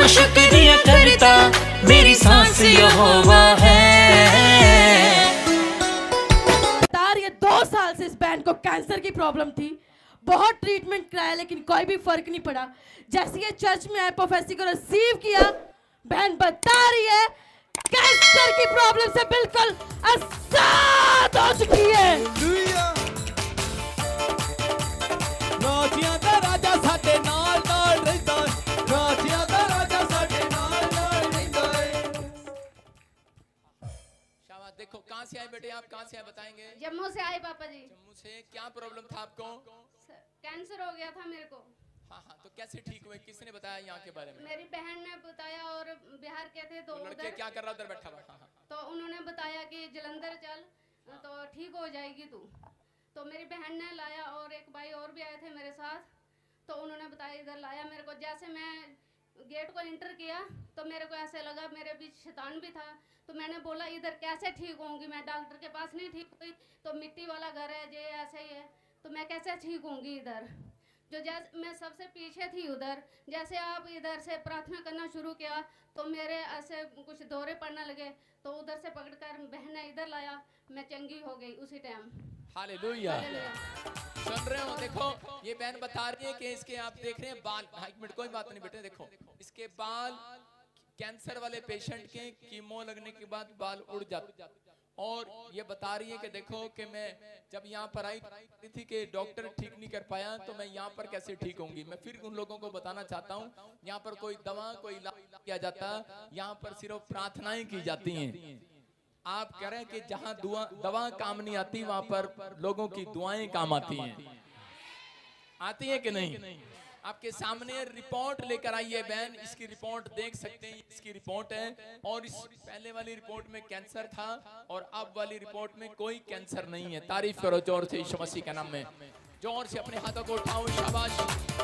को शुक्रिया करता, मेरी सांस यहोवा है। ये 2 साल से इस बहन को कैंसर की प्रॉब्लम थी, बहुत ट्रीटमेंट कराया लेकिन कोई भी फर्क नहीं पड़ा। जैसे ये चर्च में आए, प्रोफेसी को रिसीव किया, बहन बता रही है कैंसर की प्रॉब्लम से बिल्कुल आजाद हो चुकी है। राजियां दा राजा साडे नाल नाल रहिंदा है, राजियां दा राजा साडे नाल नाल रहिंदा है। शाबाश। देखो कहां से आए बेटे आप, कहां से आए बताएंगे? जम्मू से आए पापा जी। जम्मू से। क्या प्रॉब्लम था आपको? कैंसर हो गया था मेरे को। हाँ हाँ, तो कैसे ठीक हुए, किसने बताया यहाँ के बारे में? मेरी बहन ने बताया और बिहार के थे तो लड़के क्या कर रहा उधर बैठा हुआ? हाँ, हाँ। तो उन्होंने बताया कि जलंधर चल तो ठीक हो जाएगी तू। तो मेरी बहन ने लाया और एक भाई और भी आए थे मेरे साथ, तो उन्होंने बताया इधर लाया मेरे को। जैसे मैं गेट को एंटर किया तो मेरे को ऐसे लगा मेरे बीच शैतान भी था, तो मैंने बोला इधर कैसे ठीक होंगी, मैं डॉक्टर के पास नहीं ठीक हुई, तो मिट्टी वाला घर है जे ऐसे ही है, तो मैं कैसे ठीक होंगी इधर। जो जैसे मैं सबसे पीछे थी उधर, जैसे आप इधर से प्रार्थना करना शुरू किया तो मेरे ऐसे कुछ दौरे पड़ने लगे, तो उधर से पकड़कर बहन ने इधर लाया, मैं चंगी हो गई उसी टाइम। हालेलुया। सुन रहे हो? देखो ये बहन बता रही है कि इसके आप देख रहे हैं बाल, एक मिनट कोई बात नहीं बेटे, देखो इसके बाल कैंसर वाले पेशेंट के कीमो लगने के बाद बाल उड़ जाते, और ये बता रही है कि देखो कि मैं जब यहाँ पर आई थी कि डॉक्टर ठीक नहीं कर पाया, तो मैं यहाँ पर कैसे ठीक होंगी। मैं फिर उन लोगों को बताना चाहता हूँ, यहाँ पर कोई दवा कोई इलाज किया जाता, यहाँ पर सिर्फ प्रार्थनाएं की जाती हैं। आप कह रहे हैं कि जहाँ दवा काम नहीं आती, वहां पर लोगों की दुआएं काम आती हैं। आती है कि नहीं? आपके सामने रिपोर्ट लेकर आई है बहन, इसकी रिपोर्ट देख सकते हैं, इसकी रिपोर्ट है, और इस पहले वाली रिपोर्ट में कैंसर था और अब वाली रिपोर्ट में कोई कैंसर नहीं है। तारीफ करो जोर से यीशु मसीह के नाम में, जोर से अपने हाथों को उठाओ, शाबाश।